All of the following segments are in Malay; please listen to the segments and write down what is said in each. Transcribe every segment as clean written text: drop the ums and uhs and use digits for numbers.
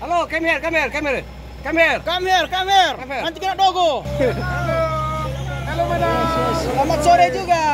Halo, come here. Come here. Nanti kena dogo. Halo, madam. Selamat sore juga.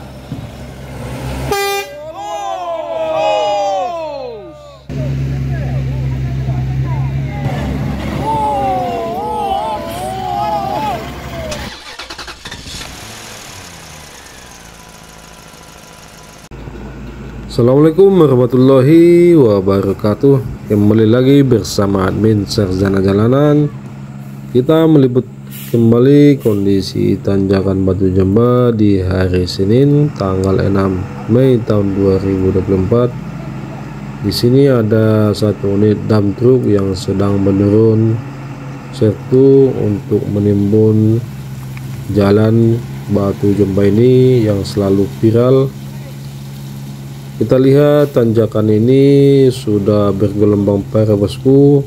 Assalamualaikum warahmatullahi wabarakatuh. Kembali lagi bersama admin Sarjana Jalanan. Kita meliput kembali kondisi tanjakan Batu Jamba di hari Senin tanggal 6 Mei tahun 2024. Di sini ada satu unit dump truck yang sedang menurun sertu untuk menimbun jalan Batu Jamba ini yang selalu viral. Kita lihat tanjakan ini sudah bergelombang parah bosku.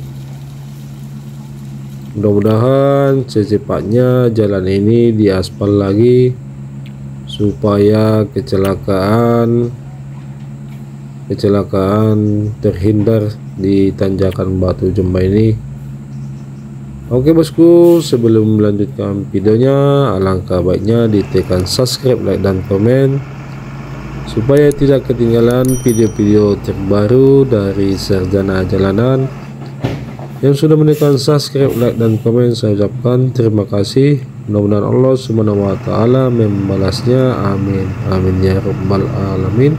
Mudah-mudahan secepatnya jalan ini diaspal lagi supaya kecelakaan terhindar di tanjakan Batu Jamba ini. Oke bosku, sebelum melanjutkan videonya, alangkah baiknya ditekan subscribe, like, dan komen supaya tidak ketinggalan video-video terbaru dari Sarjana Jalanan. Yang sudah menekan subscribe, like, dan komen, saya ucapkan terima kasih. Mudah-mudahan Allah Subhanahu wa taala membalasnya. Amin amin ya rabbal alamin.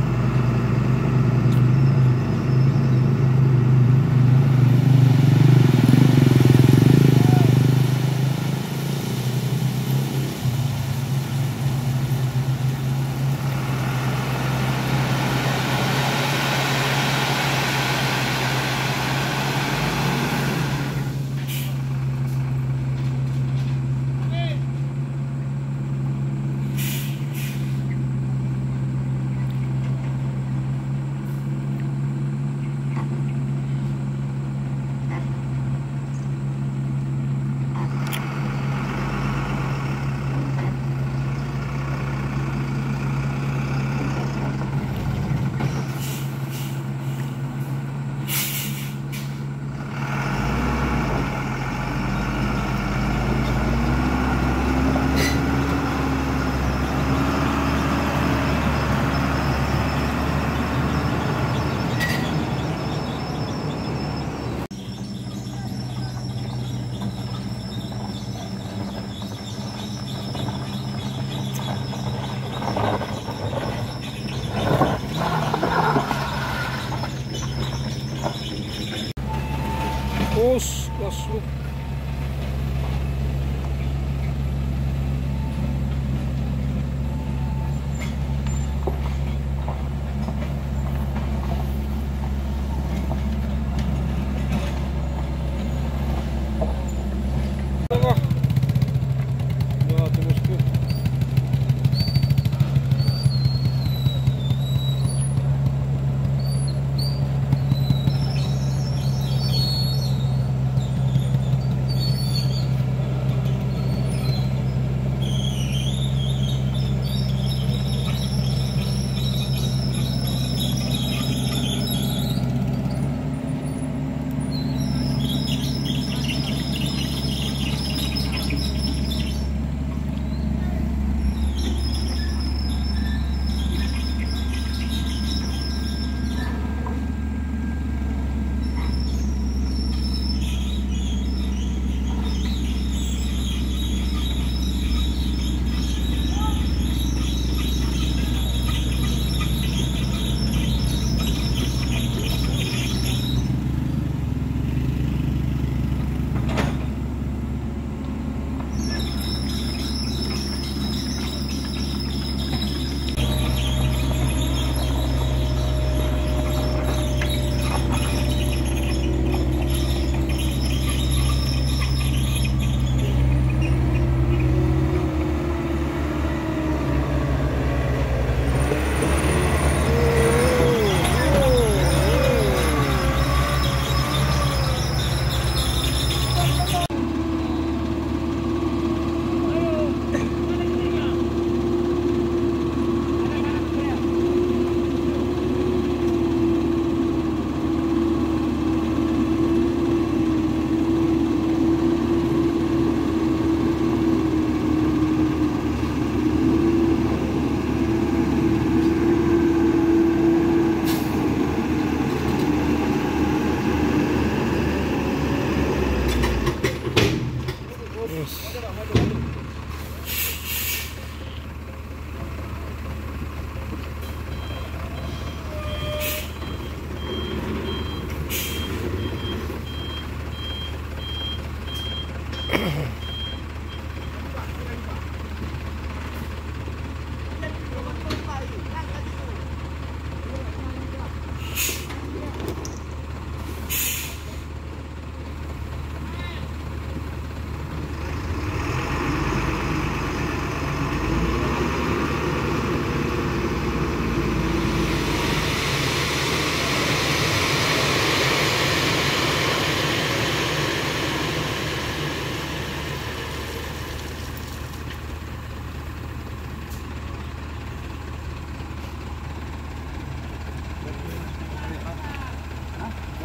Gas lu.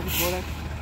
boleh.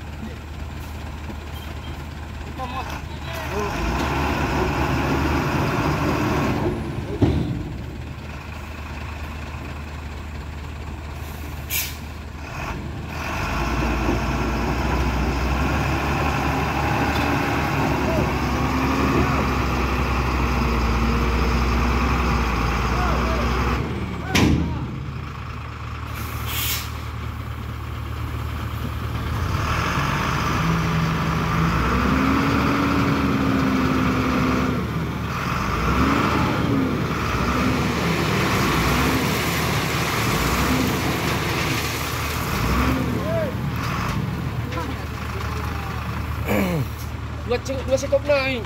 Dua sekop naik.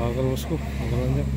Gagal bosku, gagal lanjut.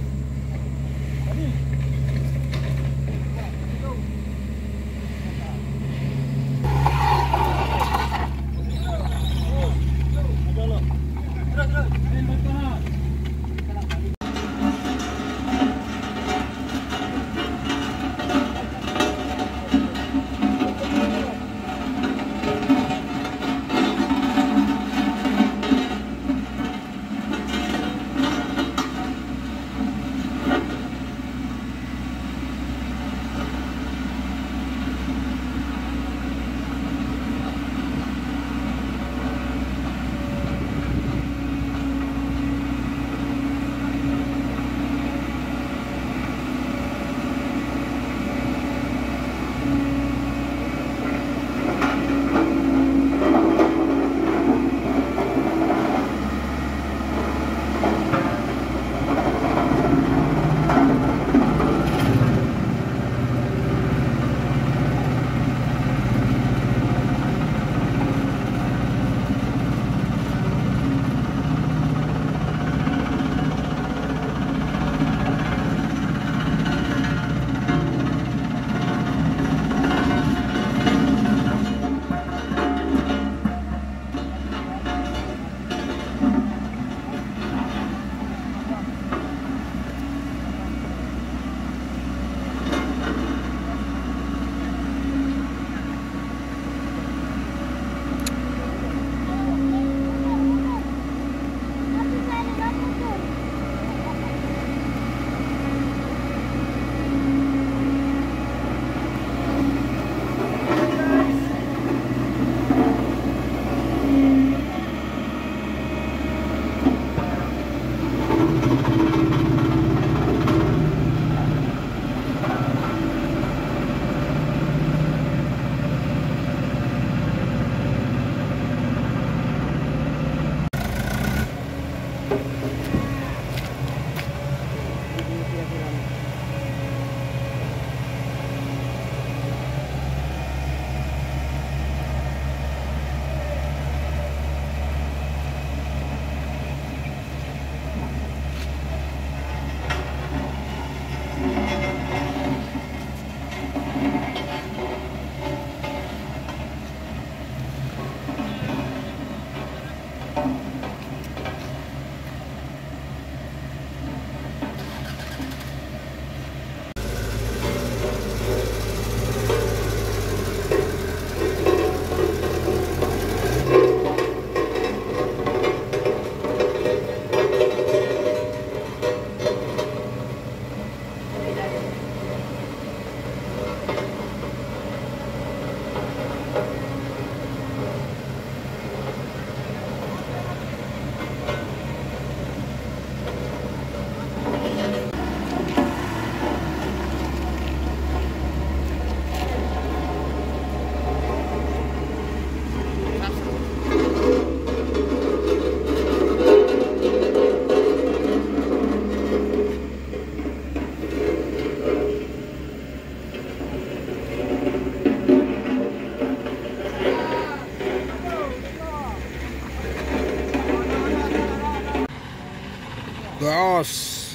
Gas.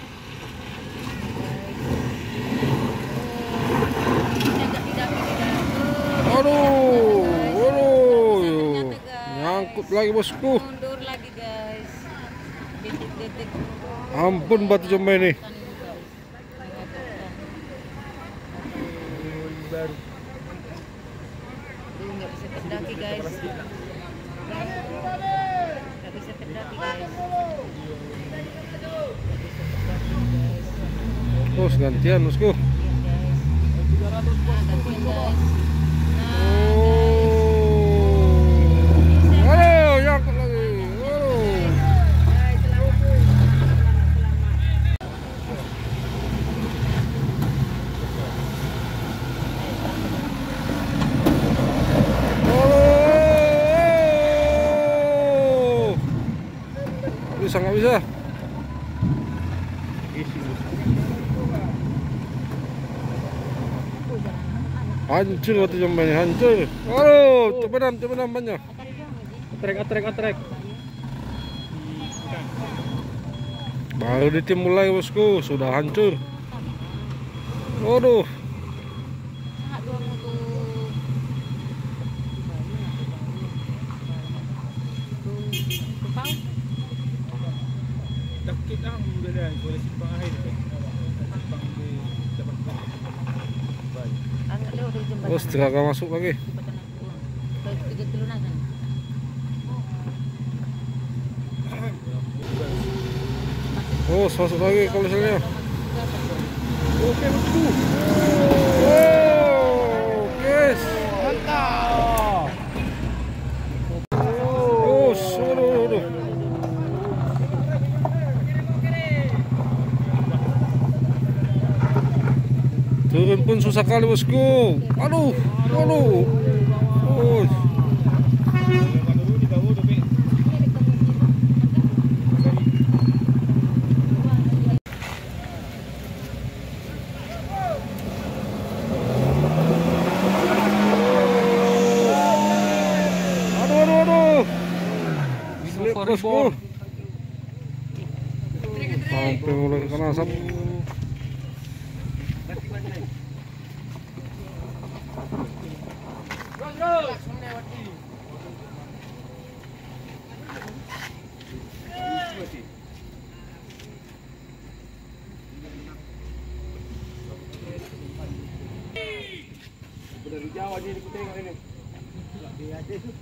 Aduh, aduh, nyangkut lagi bosku. Mundur lagi guys. Detik-detik. Ampun batu jombe nih. Baru. Nggak bisa pendaki guys. Nggak bisa pendaki guys. Terus gantian bosku. Aduh, nyangkut lagi. Bisa nggak bisa? Hancur batu jambanya, hancur. Aduh, tebenam banyak. Atrek. Baru ditim mulai bosku, sudah hancur. Waduh. Dakit ang beda boleh simpang air. Simpang di depan. Oh, setengah masuk lagi. Oh, masuk lagi kalau misalnya. Oke bosku. Oh, guys. Mantap. Oh, suruh. Turun pun susah kali bosku. Aduh. Oh. Aduh. Slip bosku. Sampai mulai kena asap. Dari Jawa dia kita tengok ini. Dia ada tu.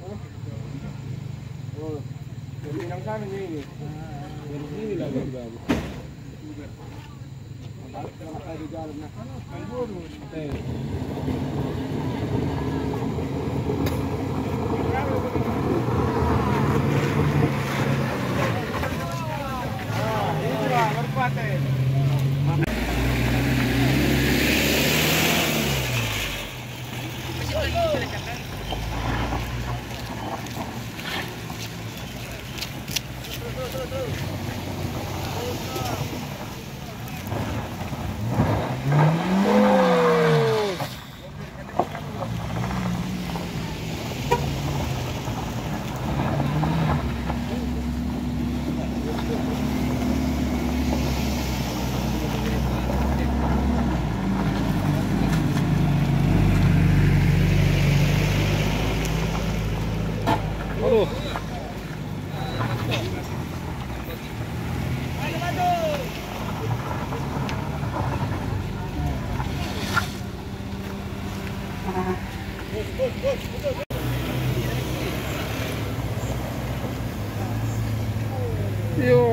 Oh. Dari yang sana je ini. Dari sini lah dia baru. Kalau ada jalan nak. Anggur. Itulah berkuatan. Aduh. Yo.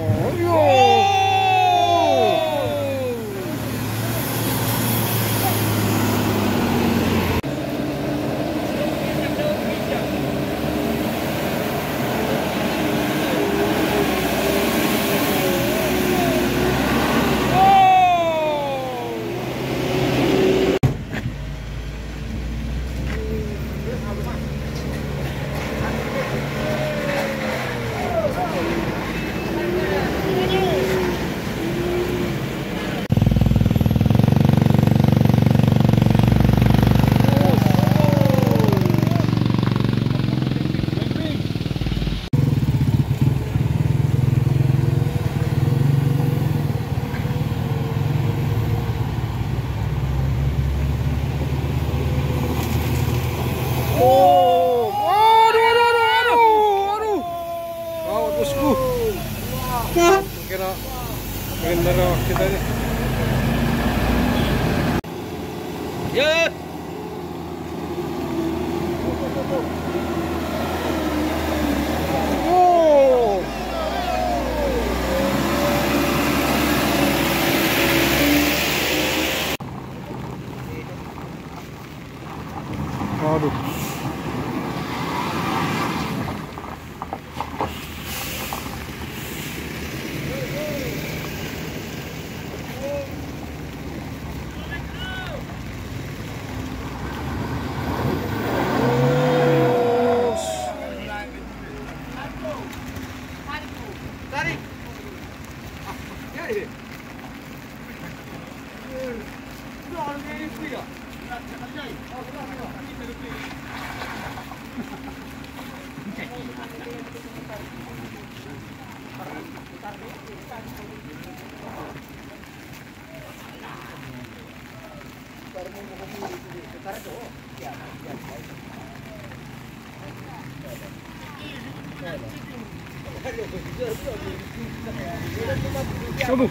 Makin merah kita ini. Ya. Oh. Aduh. Kamu.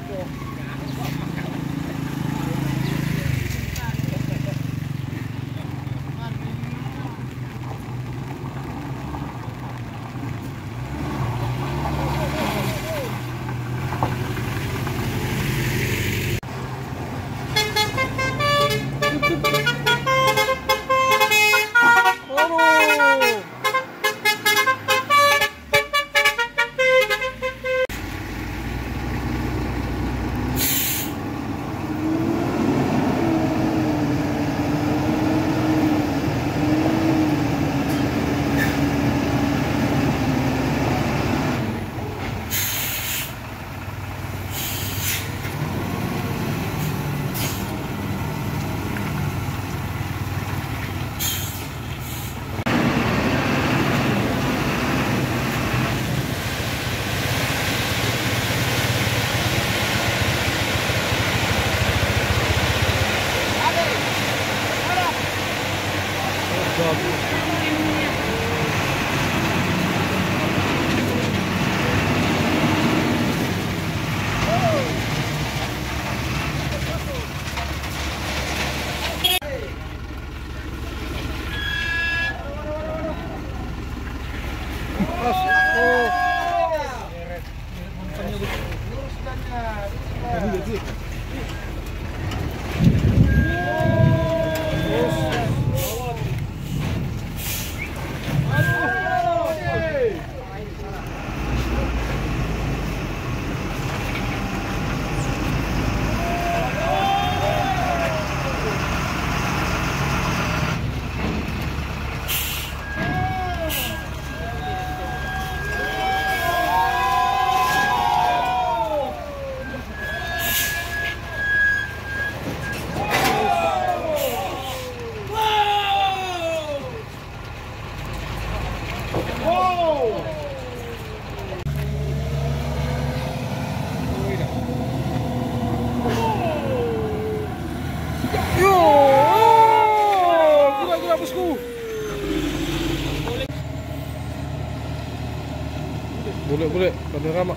Boleh panorama.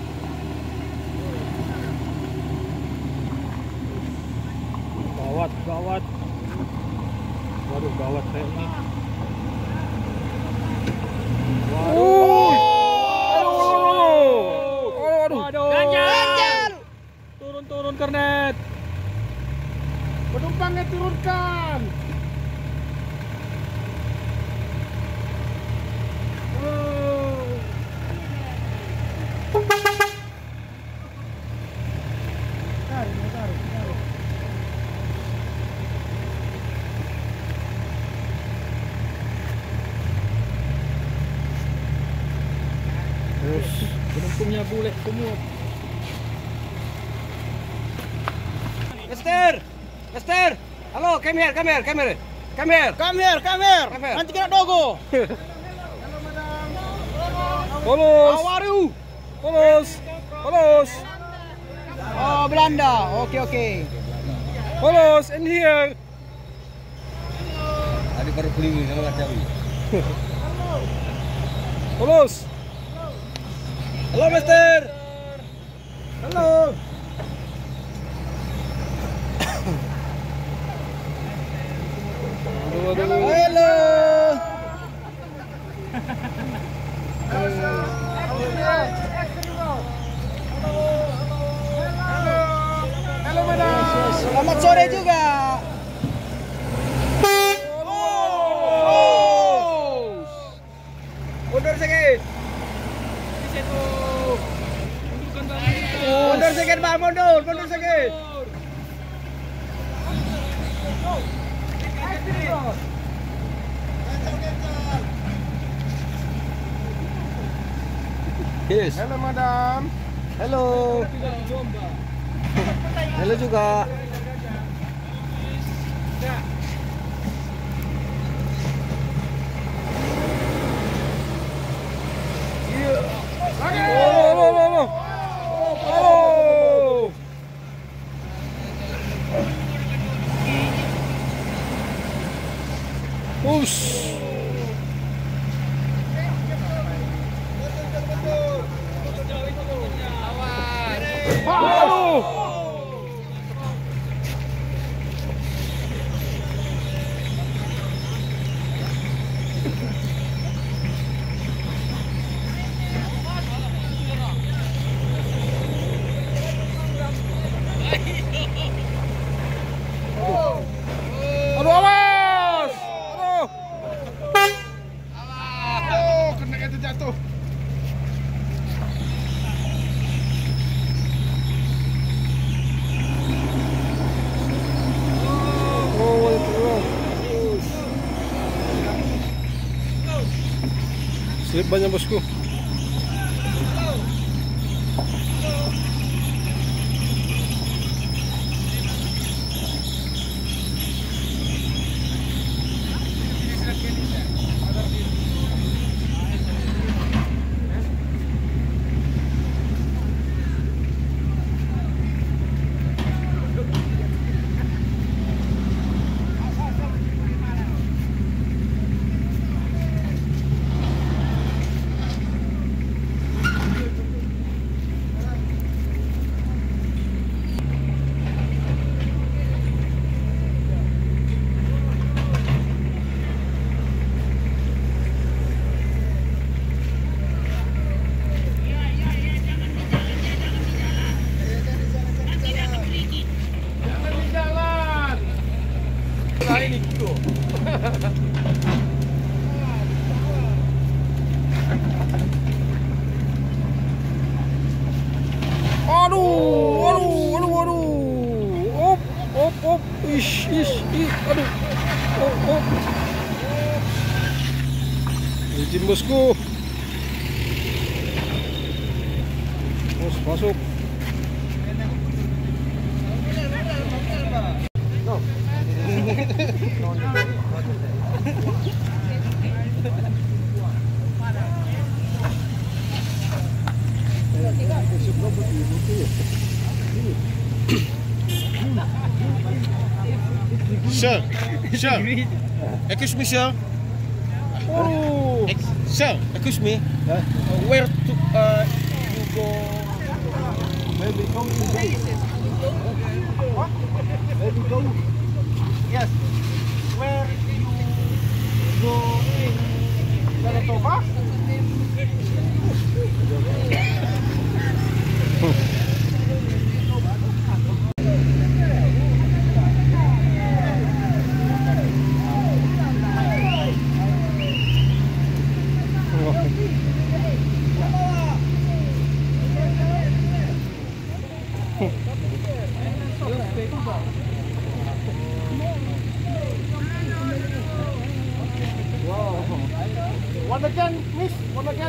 Gawat. Waduh, gawat kayaknya. Waduh. Ganjar. Turun Kernet. Penumpangnya turunkan. Penumpangnya bule semua. Mister, halo, come here. Nanti kena dogo. Polos. How are you? Polos. Oh, Belanda. Oke. Polos in here. Tadi baru beli sama Jawi. Polos. Halo, Mister. Halo. Halo. Halo, madam. Selamat sore juga. Mundur sedikit. Mundur sedikit, Pak. Mundur sedikit. Yes. Halo, madam. Halo. Halo juga. No. bannya bosku. Op, ish, aduh, op. Izin bosku. Bos, masuk. Sir, excuse me, sir. Oh, Sir, excuse me. Where to you go? Where we go today? What? Where we go? Yes. Where you go in Saratoga? One again, miss. One again.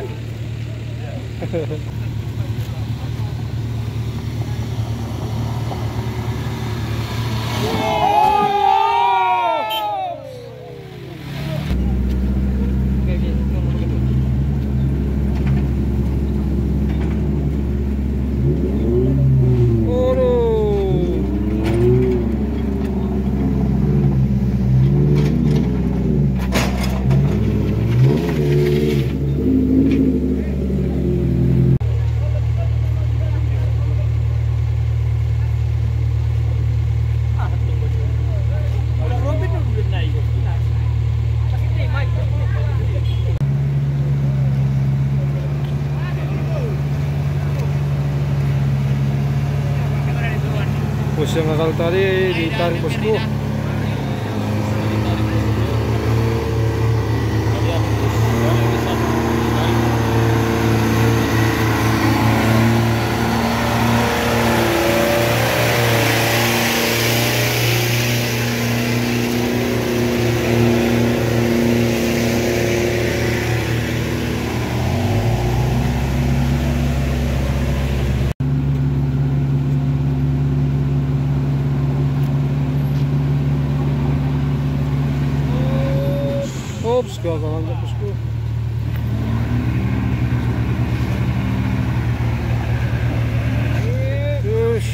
bos yang akal tadi ditarik bosku. Ops, gagawin bosku. Yush.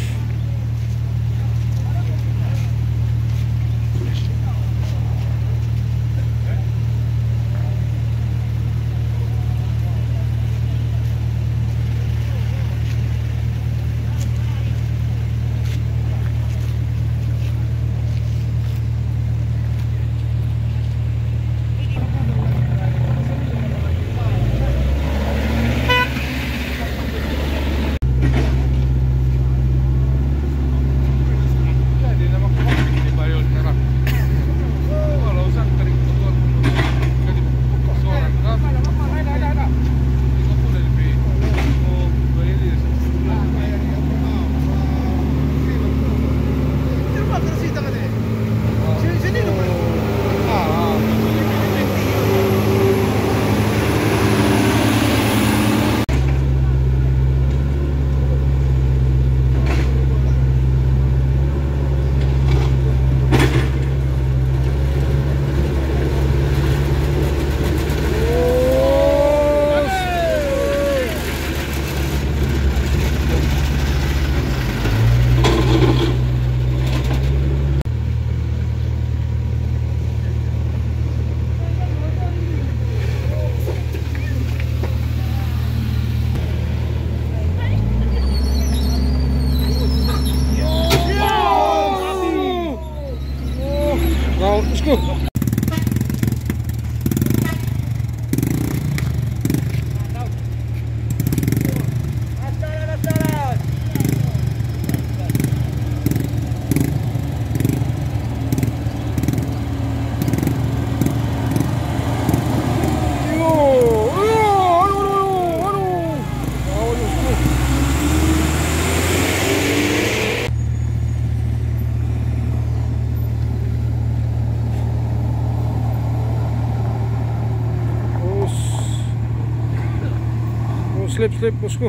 slip bosku.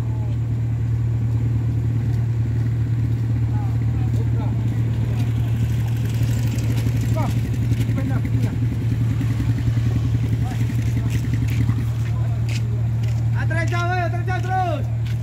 Terjauh terus.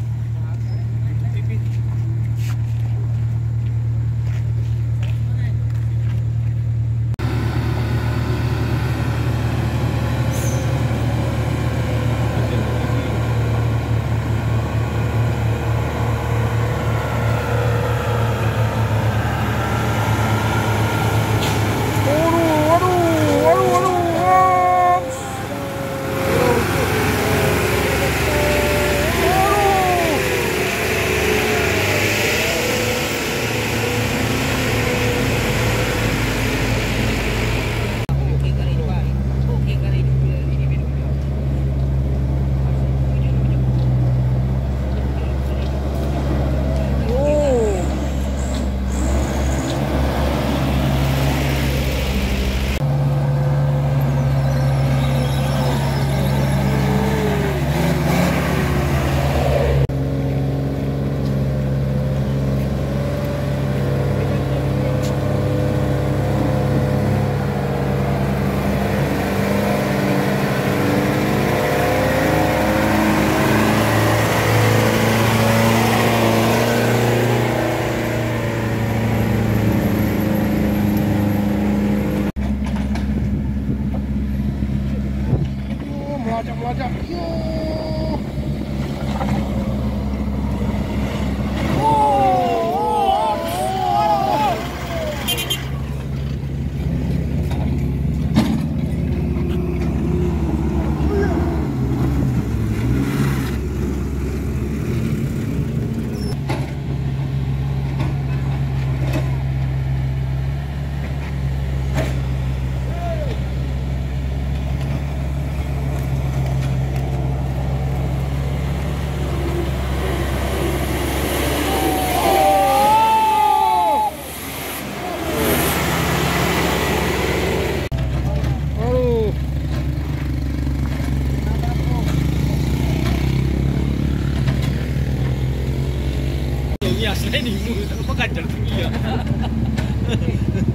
Melajak. Iya, saya nih, tak apa ganjal tu ya.